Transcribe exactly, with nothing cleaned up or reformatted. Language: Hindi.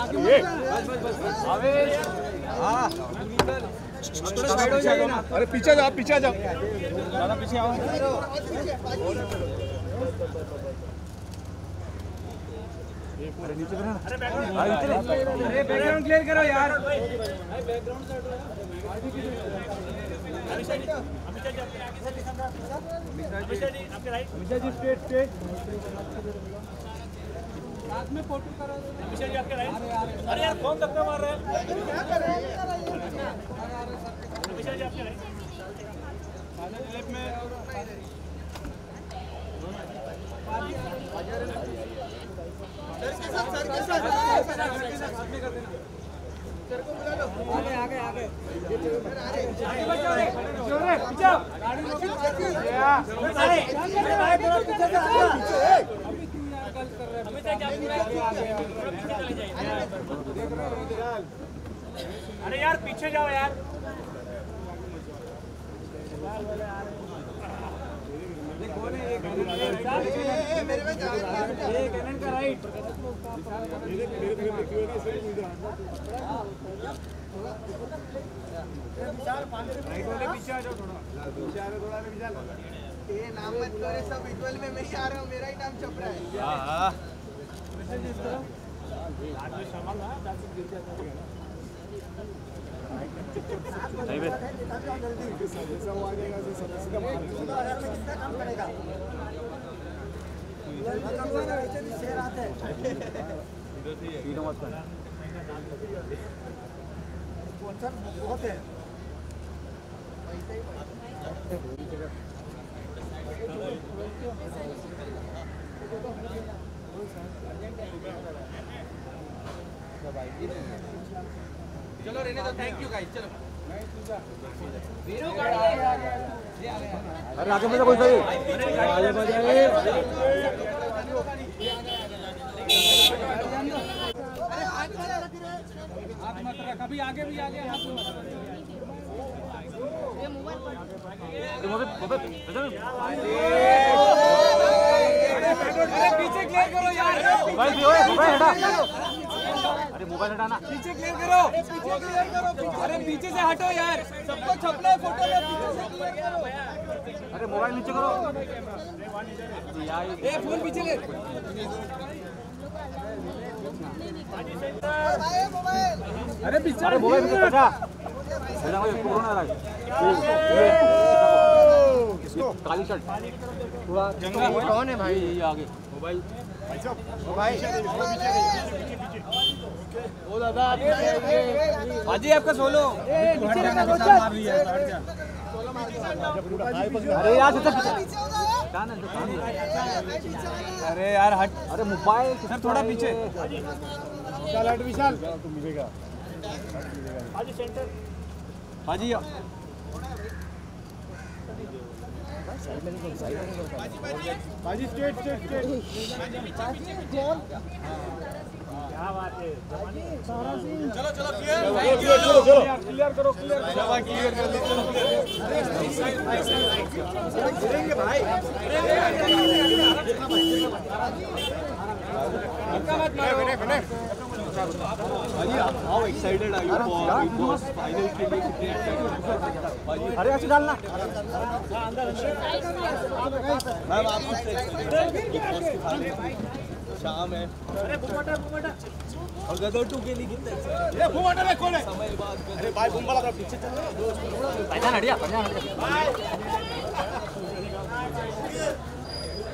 अरे पीछे जाओ पीछे जाओ ज़्यादा पीछे आओ अरे नीचे करो ना अरे बैकग्राउंड क्लियर करो यार background Amisha ji straight straight साथ में फोटो करो अमिशा जी आपके राइट अरे यार कौन धक्का मार रहा है क्या कर रहे हैं अमिशा जी आपके राइट लेफ्ट में सर के साथ सर के साथ सर के साथ में कर देना सर को बुला लो आगे आगे आगे आगे बचाओ रे जोरे पीछे गाड़ी रोको अरे भाई थोड़ा पीछे से आ अभी तू यार गलत कर रहा है अभी तक आप चले जाइए देख रहे हो अरे यार पीछे जाओ यार कौन है ये मेरे में ये कैनन का राइट मेरे मेरे मेरे क्यों से इधर विशाल पांच राइट वाले पीछे आ जाओ थोड़ा पीछे आ रहे थोड़ा रे विशाल ये नाम मत लो रे सब विजुअल में मैं ही आ रहा हूं मेरा ही नाम छप रहा है हां हां मैसेज इस तरह आदमी संभाल ना जाके गिर जाता है नहीं बे जल्दी जैसा वो आ जाएगा तो सब सीधा मार दो यार में कितना काम करेगा वैसे भी शेर आते हैं इधर से सीधा मत कर स्पॉन्सर बहुत है चलो रहने दो थैंक यू गाइस चलो वीरू गाड़ी आ गया अरे आगे में तो कोई सही आगे बजाए अरे हाथ वाला रख रे हाथ मत रख अभी आगे भी आ गया हाथ ये मोबाइल पर मोबाइल अरे पीछे क्लियर करो यार मोबाइल भी ओए मोबाइल हटा अरे मोबाइल हटाना पीछे क्लियर करो पीछे क्लियर करो अरे पीछे से हटो यार सबको छपना है फोटो में पीछे से क्लियर करो अरे मोबाइल नीचे करो ए फोन पीछे ले अरे पीछे अरे मोबाइल पीछे हटा मेरा भाई कोरोना आ रहा है किसको काली शर्ट थोड़ा जंगली कौन है भाई ये आगे मोबाइल भाई साहब भाई ओ दादा बाजी आपका सोलो नीचे रखना मार लिया अरे यार कहां अरे यार हट अरे मोबाइल सर थोड़ा पीछे चल हट विशाल तुम मिलेगा बाजी सेंटर बाजी बाजी स्ट्रेट स्ट्रेट स्ट्रेट क्या बात है चलो चलो क्लियर चलो चलो क्लियर करो क्लियर करो क्लियर कर गिरेंगे भाई मत मारो भाई आओ excited are you for Bigg Boss final के लिए कितने एक्साइटेड अरे ऐसे डालना अंदर अंदर मैम आप बिग बॉस की फाइनल शाम है अरे बुमटा बुमटा और गदर टू के लिए कितना ये बुमटा में कौन है समय बाद अरे भाई बुमटा का पीछे चल रहा है भाई जान हटिया भाई जान हटिया